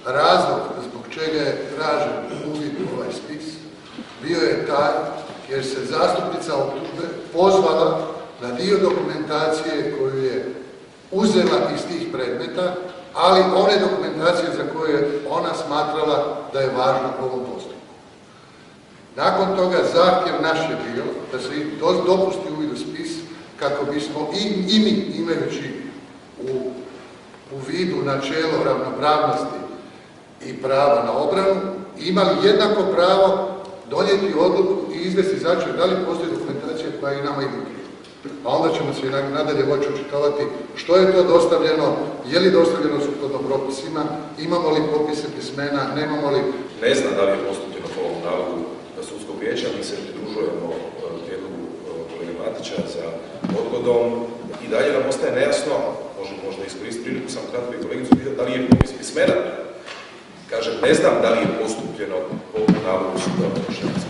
razlog zbog čega je tražen uvid u ovaj spis bio je taj jer se zastupnica optužbe pozvala na dio dokumentacije koju je uzela iz tih predmeta, ali one dokumentacije za koje je ona smatrala da je važna u ovom postupku. Nakon toga zahtjev naš je bio da se dopusti uvid u spis kako bismo i mi, imajući u vidu načelo ravnopravnosti i prava na obranu, imali jednako pravo donijeti odluku i izvesti zaključak da li postoji dokumentacija koja i nama ide u prilog. A onda ćemo se nadalje moći očitovati što je to dostavljeno, je li dostavljeno sukladno propisima, imamo li popise pismena, nemamo li... Ne znam da li je postupljeno po ovom nalogu sudskog vijeća, mi se pridružujemo prijedlogu kolege Matića za odgodom i dalje nam ostaje nejasno, možda iskoristiti priliku samo kratko i kolegicu pitati da li je popis pismena. Kažem, ne znam da li je postupljeno po nalogu sudskog vijeća.